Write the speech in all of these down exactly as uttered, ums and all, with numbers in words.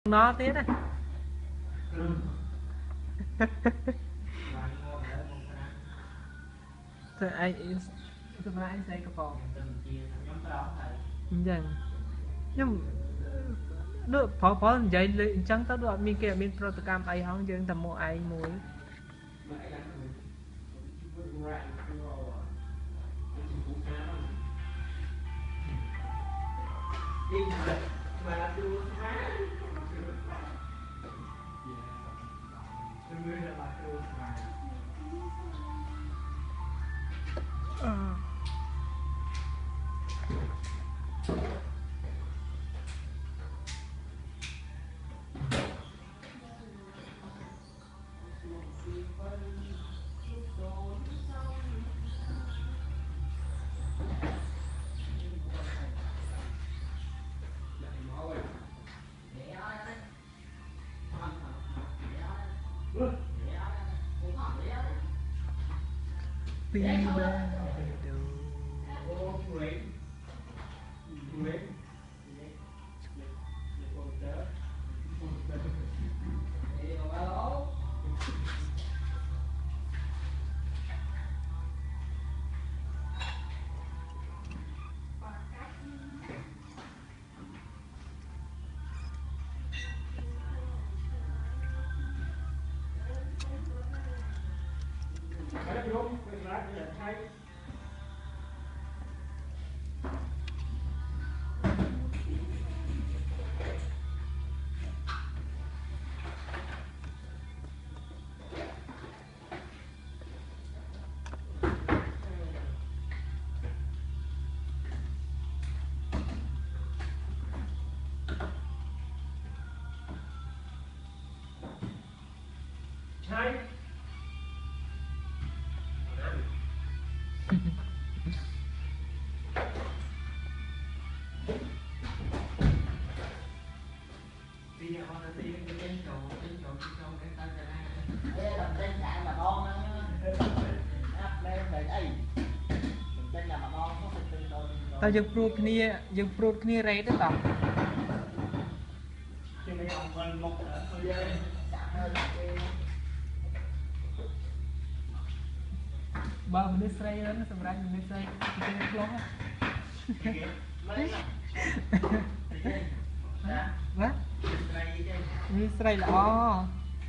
nó thế đấy. Thôi anh tôi nói anh xây cái phòng dần nhưng được phó phó giấy lên trắng tao được mình kể bên protocol ai không chứ tầm một ai muối tao dừng pro kia dừng pro kia rẻ đấy tao bao nhiêu say đó nó sầm rай nhiêu say cái lỗ vâng như say là o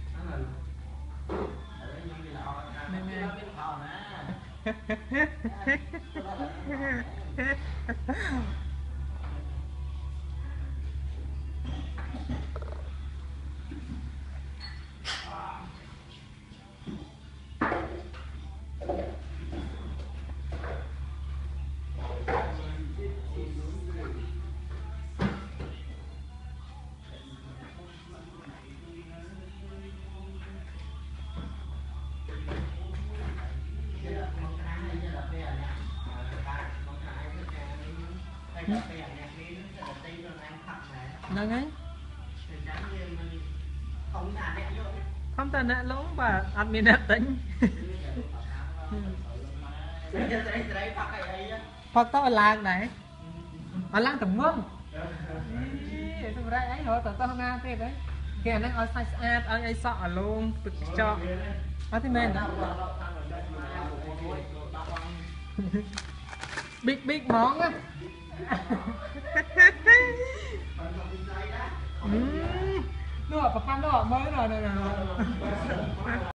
nâng ấy không ta nè lỗ và admin đã tính phật tao làng này ở làng tầm ngông xong rồi ấy rồi tao tao nga thế đấy kìa nó ở sai sát ở ấy sọ luôn cho ở thế men big big món á đúng rồi, Phật Phan đó mới rồi này.